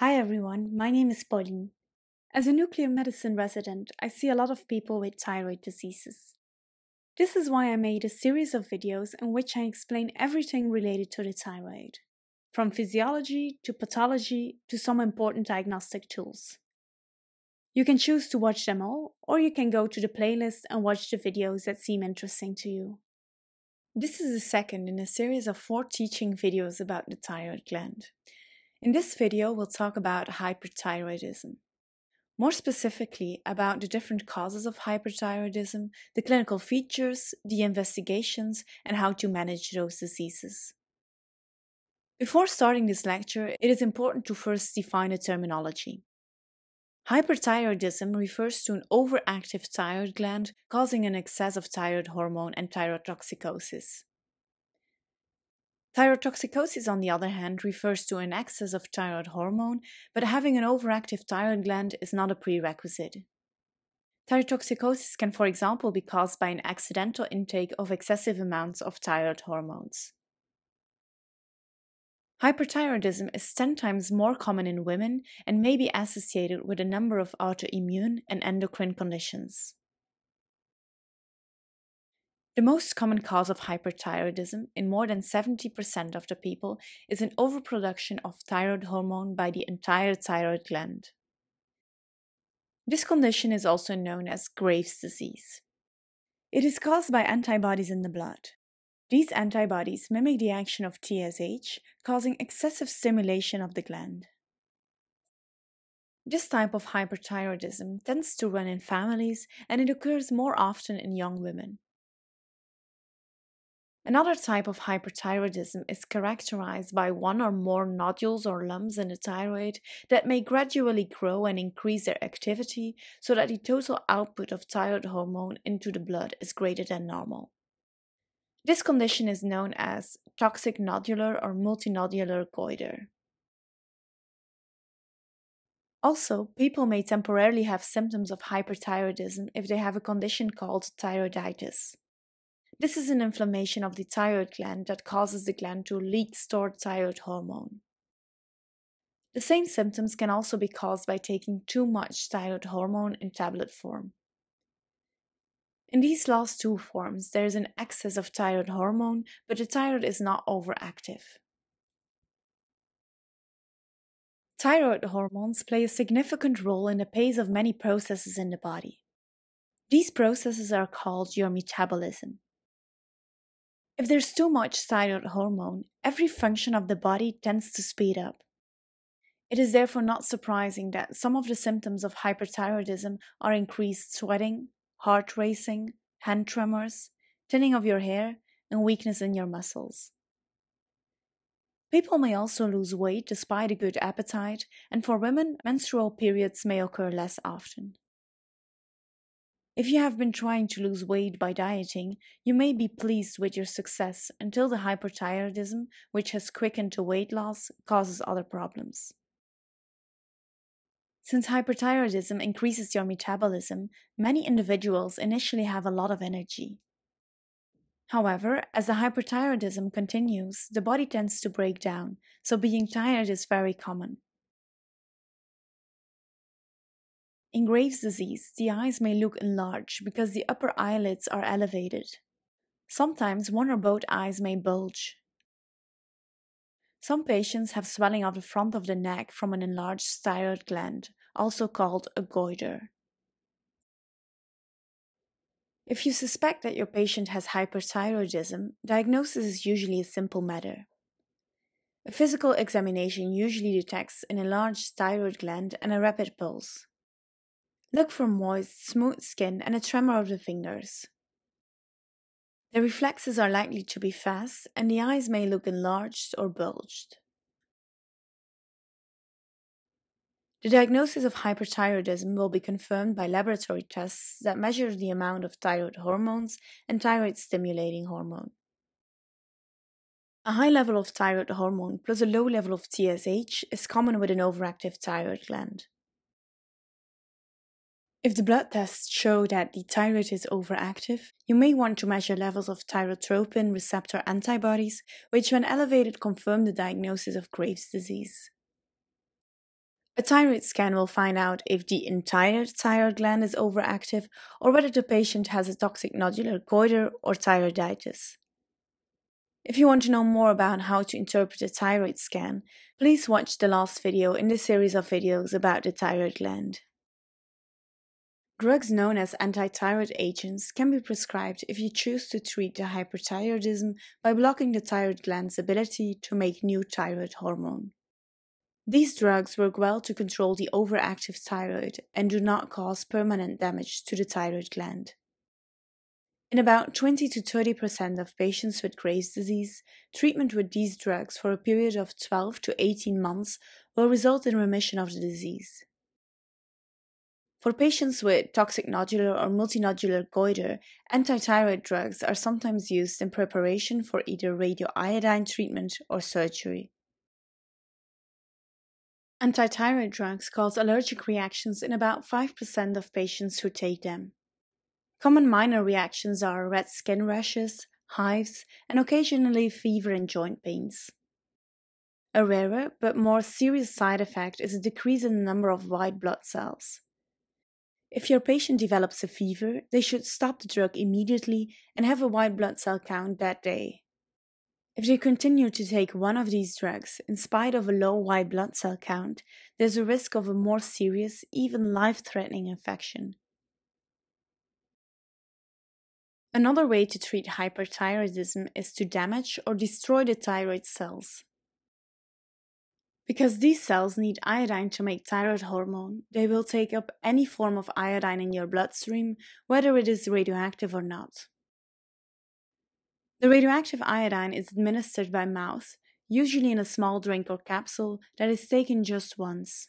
Hi everyone, my name is Pauline. As a nuclear medicine resident, I see a lot of people with thyroid diseases. This is why I made a series of videos in which I explain everything related to the thyroid, from physiology to pathology to some important diagnostic tools. You can choose to watch them all, or you can go to the playlist and watch the videos that seem interesting to you. This is the second in a series of 4 teaching videos about the thyroid gland. In this video, we'll talk about hyperthyroidism. More specifically, about the different causes of hyperthyroidism, the clinical features, the investigations, and how to manage those diseases. Before starting this lecture, it is important to first define a terminology. Hyperthyroidism refers to an overactive thyroid gland causing an excess of thyroid hormone and thyrotoxicosis. Thyrotoxicosis, on the other hand, refers to an excess of thyroid hormone, but having an overactive thyroid gland is not a prerequisite. Thyrotoxicosis can, for example, be caused by an accidental intake of excessive amounts of thyroid hormones. Hyperthyroidism is 10 times more common in women and may be associated with a number of autoimmune and endocrine conditions. The most common cause of hyperthyroidism in more than 70% of the people is an overproduction of thyroid hormone by the entire thyroid gland. This condition is also known as Graves' disease. It is caused by antibodies in the blood. These antibodies mimic the action of TSH, causing excessive stimulation of the gland. This type of hyperthyroidism tends to run in families, and it occurs more often in young women. Another type of hyperthyroidism is characterized by one or more nodules or lumps in the thyroid that may gradually grow and increase their activity so that the total output of thyroid hormone into the blood is greater than normal. This condition is known as toxic nodular or multinodular goiter. Also, people may temporarily have symptoms of hyperthyroidism if they have a condition called thyroiditis. This is an inflammation of the thyroid gland that causes the gland to leak stored thyroid hormone. The same symptoms can also be caused by taking too much thyroid hormone in tablet form. In these last two forms, there is an excess of thyroid hormone, but the thyroid is not overactive. Thyroid hormones play a significant role in the pace of many processes in the body. These processes are called your metabolism. If there's too much thyroid hormone, every function of the body tends to speed up. It is therefore not surprising that some of the symptoms of hyperthyroidism are increased sweating, heart racing, hand tremors, thinning of your hair, and weakness in your muscles. People may also lose weight despite a good appetite, and for women, menstrual periods may occur less often. If you have been trying to lose weight by dieting, you may be pleased with your success until the hyperthyroidism, which has quickened to weight loss, causes other problems. Since hyperthyroidism increases your metabolism, many individuals initially have a lot of energy. However, as the hyperthyroidism continues, the body tends to break down, so being tired is very common. In Graves' disease, the eyes may look enlarged because the upper eyelids are elevated. Sometimes one or both eyes may bulge. Some patients have swelling of the front of the neck from an enlarged thyroid gland, also called a goiter. If you suspect that your patient has hyperthyroidism, diagnosis is usually a simple matter. A physical examination usually detects an enlarged thyroid gland and a rapid pulse. Look for moist, smooth skin and a tremor of the fingers. The reflexes are likely to be fast, and the eyes may look enlarged or bulged. The diagnosis of hyperthyroidism will be confirmed by laboratory tests that measure the amount of thyroid hormones and thyroid-stimulating hormone. A high level of thyroid hormone plus a low level of TSH is common with an overactive thyroid gland. If the blood tests show that the thyroid is overactive, you may want to measure levels of thyrotropin receptor antibodies, which when elevated confirm the diagnosis of Graves' disease. A thyroid scan will find out if the entire thyroid gland is overactive or whether the patient has a toxic nodular goiter or thyroiditis. If you want to know more about how to interpret a thyroid scan, please watch the last video in this series of videos about the thyroid gland. Drugs known as antithyroid agents can be prescribed if you choose to treat the hyperthyroidism by blocking the thyroid gland's ability to make new thyroid hormone. These drugs work well to control the overactive thyroid and do not cause permanent damage to the thyroid gland. In about 20 to 30% of patients with Graves' disease, treatment with these drugs for a period of 12 to 18 months will result in remission of the disease. For patients with toxic nodular or multinodular goiter, antithyroid drugs are sometimes used in preparation for either radioiodine treatment or surgery. Antithyroid drugs cause allergic reactions in about 5% of patients who take them. Common minor reactions are red skin rashes, hives, and occasionally fever and joint pains. A rarer but more serious side effect is a decrease in the number of white blood cells. If your patient develops a fever, they should stop the drug immediately and have a white blood cell count that day. If they continue to take one of these drugs in spite of a low white blood cell count, there's a risk of a more serious, even life-threatening infection. Another way to treat hyperthyroidism is to damage or destroy the thyroid cells. Because these cells need iodine to make thyroid hormone, they will take up any form of iodine in your bloodstream, whether it is radioactive or not. The radioactive iodine is administered by mouth, usually in a small drink or capsule that is taken just once.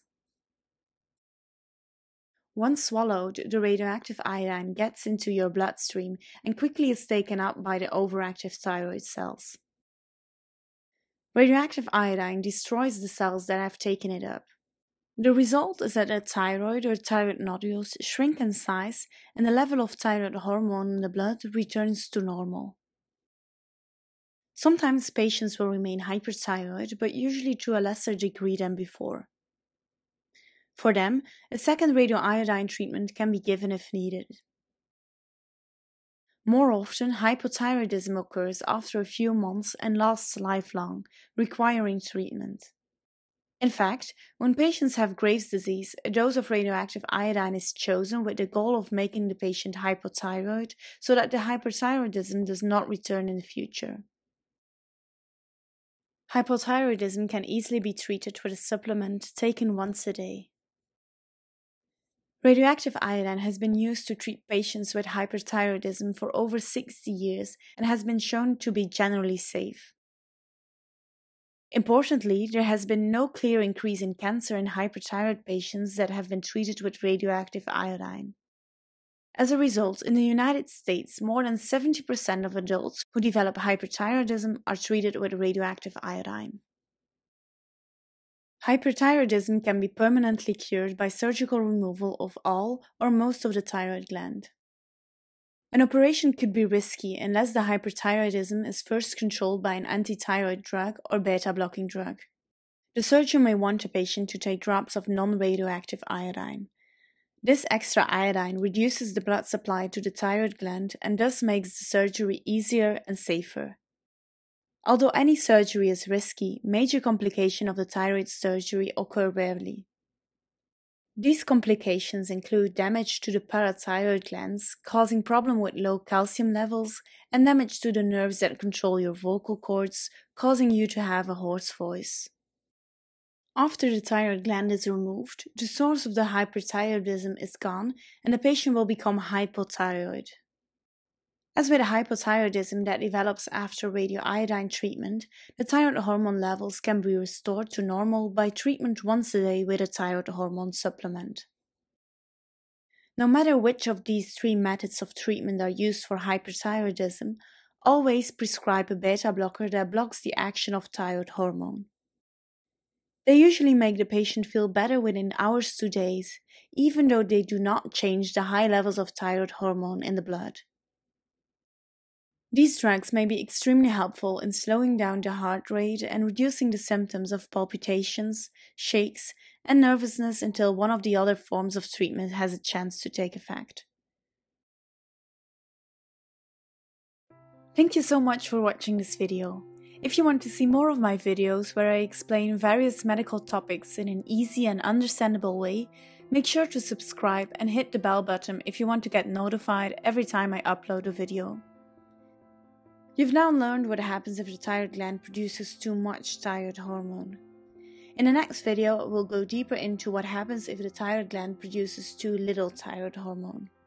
Once swallowed, the radioactive iodine gets into your bloodstream and quickly is taken up by the overactive thyroid cells. Radioactive iodine destroys the cells that have taken it up. The result is that the thyroid or thyroid nodules shrink in size and the level of thyroid hormone in the blood returns to normal. Sometimes patients will remain hyperthyroid, but usually to a lesser degree than before. For them, a second radioiodine treatment can be given if needed. More often, hypothyroidism occurs after a few months and lasts lifelong, requiring treatment. In fact, when patients have Graves' disease, a dose of radioactive iodine is chosen with the goal of making the patient hypothyroid so that the hyperthyroidism does not return in the future. Hypothyroidism can easily be treated with a supplement taken once a day. Radioactive iodine has been used to treat patients with hyperthyroidism for over 60 years and has been shown to be generally safe. Importantly, there has been no clear increase in cancer in hyperthyroid patients that have been treated with radioactive iodine. As a result, in the United States, more than 70% of adults who develop hyperthyroidism are treated with radioactive iodine. Hyperthyroidism can be permanently cured by surgical removal of all or most of the thyroid gland. An operation could be risky unless the hyperthyroidism is first controlled by an antithyroid drug or beta-blocking drug. The surgeon may want a patient to take drops of non-radioactive iodine. This extra iodine reduces the blood supply to the thyroid gland and thus makes the surgery easier and safer. Although any surgery is risky, major complications of the thyroid surgery occur rarely. These complications include damage to the parathyroid glands, causing problems with low calcium levels, and damage to the nerves that control your vocal cords, causing you to have a hoarse voice. After the thyroid gland is removed, the source of the hyperthyroidism is gone and the patient will become hypothyroid. As with hypothyroidism that develops after radioiodine treatment, the thyroid hormone levels can be restored to normal by treatment once a day with a thyroid hormone supplement. No matter which of these three methods of treatment are used for hyperthyroidism, always prescribe a beta blocker that blocks the action of thyroid hormone. They usually make the patient feel better within hours to days, even though they do not change the high levels of thyroid hormone in the blood. These drugs may be extremely helpful in slowing down the heart rate and reducing the symptoms of palpitations, shakes, and nervousness until one of the other forms of treatment has a chance to take effect. Thank you so much for watching this video. If you want to see more of my videos where I explain various medical topics in an easy and understandable way, make sure to subscribe and hit the bell button if you want to get notified every time I upload a video. You've now learned what happens if the thyroid gland produces too much thyroid hormone. In the next video, we'll go deeper into what happens if the thyroid gland produces too little thyroid hormone.